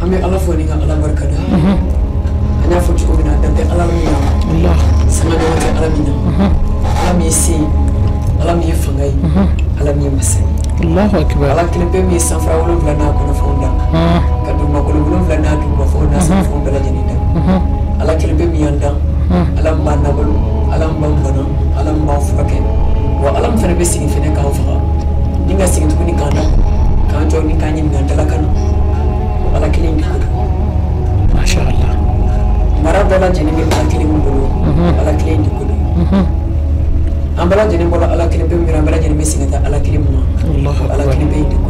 Ame ala fo ni ala barkada ana fo ci ko bina dante ala mi Allah sama do te ala mi ala mi si ala mi fangay ala mi masay Allahu akbar ala kile be mi san fra wolo bla na ko na fonda kadu ma ko wolo bla na du ma fonda san fonda la jenida ala kile be mi yanda ala ma na bolu ala ma bana ala ma furake wa ala m fana be sigi fene kan fa ni nga sigi tukuni kan da kan jo ni kan yin nan dala kan ala kile ndi ko masha Allah mara bala jeni be ala kile mo bolu ala kile ndi ko ambala jeni bolo ala kile be mira ambala jeni be sigi ta ala kile mo ala kile be ndi ko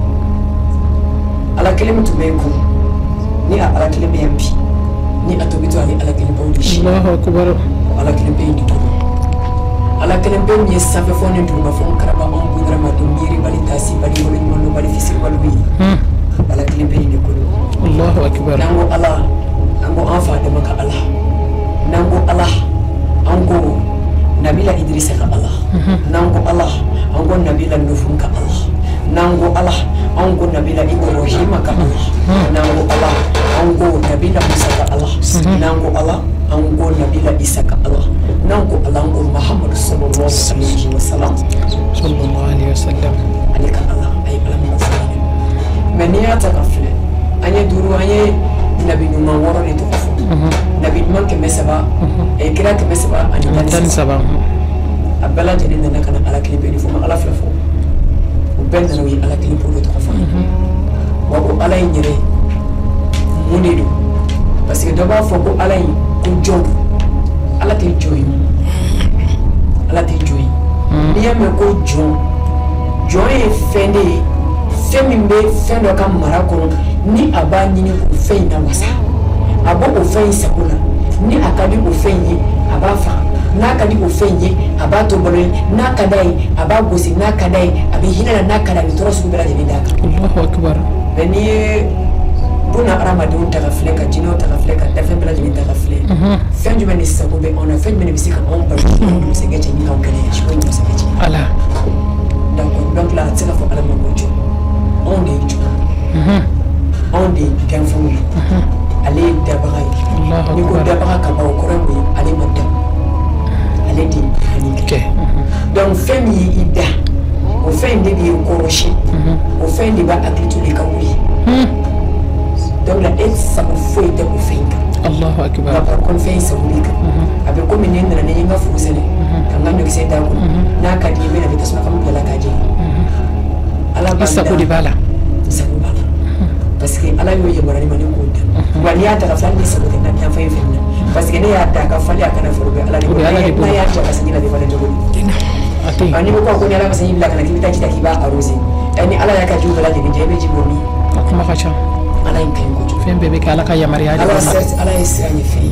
ala kile mutu be ko ni ala kile be yampi ni atobito ali ala kile bo dishi Allahu akbar ala kile be ndi ko ala kelen be mi safe fone nduma fon karaba on budra ma do miri bali tasi bali wala mono bali fisi bali wi ala kelen be ni ko Allahu akbar nango ala nango afa de maka ala nango ala ango nabila idrisa ka ala nango ala ango nabila nufun ka ala nango ala ango nabila ibrahim ka ala nango ala ango nabila musa ka ala nango ala ango nabila isa ka ala nango ala ango muhammad sallallahu alaihi wasallam alika ala ay ala musallam meniya ta kafle anye duru anye nabi numa woro ni to fu nabi man ke mesaba e kira ke mesaba ani tan saba abala jeni na kana ala klibe ni fu ma ala flafo o ben na wi ala klibe to fu wa ko ala nyire munidu parce que doba fo ko ala ko job ala te joyi ala te joyi ni yame ko joyi fende femimbe fendo kam marako ni aba nyini ko fenda wasa abo ko fen sakula ni akadi ko fenye aba fa na kadi ko fenye aba to bolo na kadai aba gosi na kadai abi hinana na kadai to rasu bela jeni daka Allahu akbar beni buna ramadun ta gafleka jino ta gafleka da fen bela jeni ta gafle fen juma ni sagobe ona fen meni bisika on ba ni se gaje ni kan kane shi ko ni se gaje ala donc la tsela fo ala mo jo on est jo on est gan fo mi ale dabagai ni ko dabaga ka ba ko rambi ale madam ale di hani ke donc fen yi ida o fen de bi ko roshi o fen de ba akitu le kawui donc la et ça me foi de ko fen Allahu akbar ba ko fen sa wulika abe ko min ne ne nga fu sene kan nga ngi sai da ko na ka di be na bitasma kam da la ka je ala ba isa ko di bala isa ko bala parce que ala yo yebara ni mani ko da wali ya ta flan ni sabo na ya fa fen parce que ne ya ta ka fali aka na furbe ala ni ko ya ta kasani la de fala jogo ati ani ko ko ne ala masani bila kana kimita kita kiba arusi ani ala ya ka ju bala de jebe jiboni kuma kacha ala in kan ko fen bebe ka ala ka yamari hadi ala sert ala isra ni fi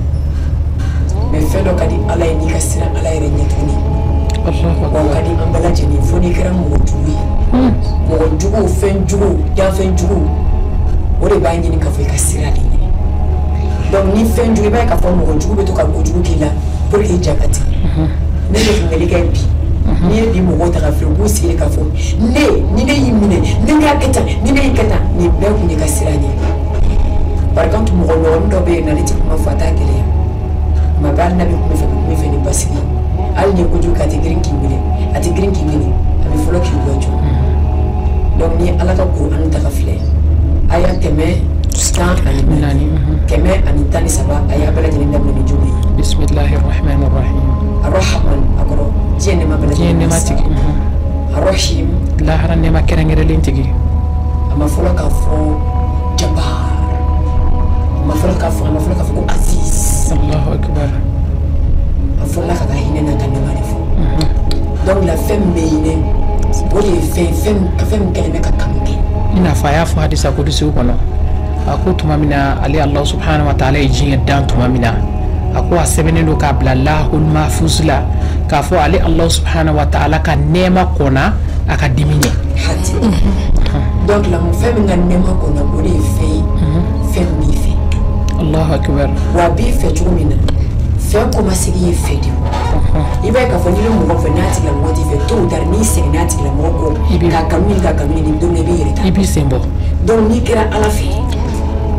me felo kadi ala ni ka sira ala ire ni tuni Allahu ko akbar kadi an bala jeni foni kiran mo tuwi mo jugo fen jugo ya fen jugo ore ba ni ka foi ka sira ni donc ni fen jugo ba ka fo mo jugo be to ka mo jugo kila pour e jakati ne le ngeli ka bi ni bi mo ko ta ka fi ko sira ka fo ne ni ne yimine ni ga keta ni ne keta ni be ko ni ka sira ni par contre mo no ndo be na liti ma fata kele ma ba na bi ko mi fe ni basiki al ni ko ju ka ti green kingine ati green kingine abi folo ki gojo donc ni ala ka Qur'an ta kafle aya teme stan ani keme ani tani saba aya bala jeni ndam ni jubi bismillahir rahmanir rahim arrahman akoro jeni ma bala jeni ma tigi arrahim la haran ne ma kerengere lentigi ama folo ka fo jabbar ma folo ka fo ko aziz Allahu akbar afola ka hine na kan ma fo donc la femme meine boli femme keleme ka kamke ina fa ya fo hadisa ko dusu kono ako tuma mina ali Allah subhanahu wa ta'ala jinya dan tuma mina ako asebene do ka bla lahul mahfuzla ka fo ali Allah subhanahu wa ta'ala ka nema kona aka dimine hati donc la femme nga nema kona boli femme mi fe Allahu akbar wa bi fe chumina fe ko masigi fe di ibe ka fo ni mo ko fe nati la mo ti fe to dar ni se nati la mo ko ka kamini ni do ne bi reta ibi sembo donc ni kira ala fe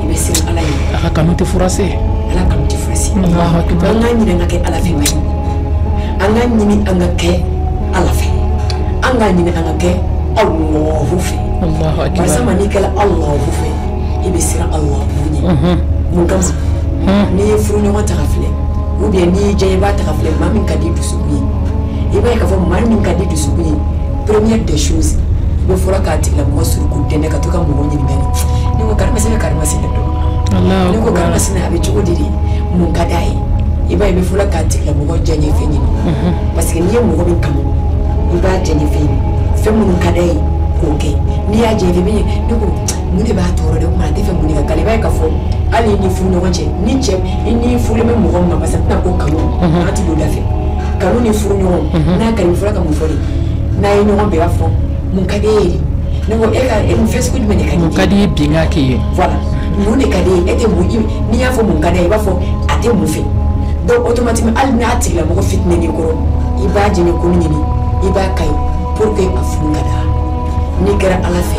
i bɛ siran ala ye a ka kanu tɛ furase ala kanu tɛ furase Allahu akbar an k'a ɲini an ka kɛ ala fɛ man an k'a ɲini an ka kɛ ala fɛ an k'a ɲini an ka kɛ Allahu fɛ Allahu akbar barisa ma n'i kɛra Allahu fɛ i bɛ siran Allahu ɲɛ mun kama n'i ye furuɲɔgɔn ta ka filɛ ou bien n'i y'i diya i b'a ta ka filɛ maa min ka di dusukun ye i b'a ye k'a fɔ maa min ka di dusukun ye première des choses i bɛ fɔlɔ k'a tigilamɔgɔ suruku dɛnɛ ka to ka mɔgɔ ɲininkali ne ko karimasina karimasina dɔn ne ko karimasina a bɛ cogo di de mun ka d'a ye i b'a ye i bɛ fɔlɔ k'a tigilamɔgɔ diyaɲɛ fɛn ɲini parce que n'i ye mɔgɔ min kanu i b'a diyaɲɛ fɛn ɲini fɛn minnu ka d'a ye k'o kɛ n'i y'a diyaɲɛ fɛn min ye ne ko mun de b'a tɔɔrɔ de o kumana a tɛ fɛ mun de ka k'ale i b'a ye k'a fɔ hali ni furu ɲɔgɔn cɛ ni cɛ ni furulen bɛ mɔgɔ min ma parce que tɛna ko kanu an ti don da fɛ kanu ni furu ɲɔgɔn n'a ka di fɔlɔ ka mun fɔ de n'a ye ɲɔgɔn bɛɛ b'a fɔ mun ka di e ye de ne ko e ka fɛn sugu jumɛn de ka di mun ka di ye bin k'a k'i ye voilà mun de ka di ye e tɛ mun n'i y'a fɔ mun ka di ye i b'a fɔ a tɛ mun fɛ donc automatiquement hali n'a tigilamɔgɔ fitinɛ n'i kɔrɔ i b'a jɛɲɛ ko ɲini i b'a ka ye pour que a furu ka da n'i kɛra ala fɛ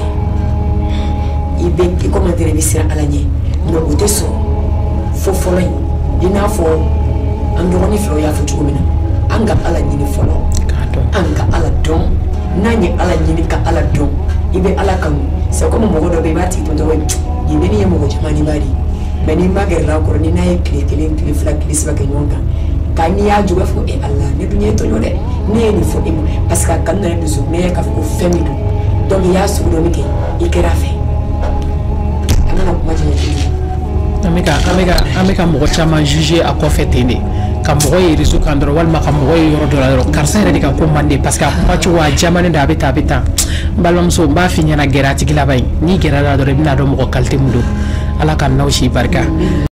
i bɛ i comment dire i bɛ siran ala ɲɛ mais o tɛ sɔrɔ fo fɔlɔ in i n'a fɔ an dɔgɔnin filaw y'a fɔ cogo min na an ka ala ɲini fɔlɔ an ka ala dɔn n'an ye ala ɲini ka ala dɔn i bɛ ala kanu c'est comme mɔgɔ dɔ bɛ yen i b'a tigi tɔntɔn yen nin ye mɔgɔ caman ni b'a di mais n'i ma gɛrɛ a kɔrɔ ni n'a ye tile kelen tile fila tile saba kɛ ɲɔgɔn kan ka n'i y'a jɔ i b'a fɔ ala ne dun ye tɔɲɔ dɛ ne ye nin fɔ e ma parce que a kanu nana dusu ne ye k'a fɔ ko fɛn min don donc i y'a sugu dɔ min kɛ i kɛra a fɛ an kana kuma jɛɲɛ tugun an bɛ ka mɔgɔ caman juger a kɔfɛ ten de ka mɔgɔ ye réseau kan dɔrɔn walima ka mɔgɔ ye yɔrɔ dɔ la dɔrɔn karisa yɛrɛ de ka ko man di parce que a kuma cogo a jamanen don a bɛ tan n balimamuso n b'a f'i ɲɛna gɛrɛ a tigi laban in n'i gɛrɛ la dɔrɔn i bɛna dɔn mɔgɔ qualité min don ala ka n'aw si barika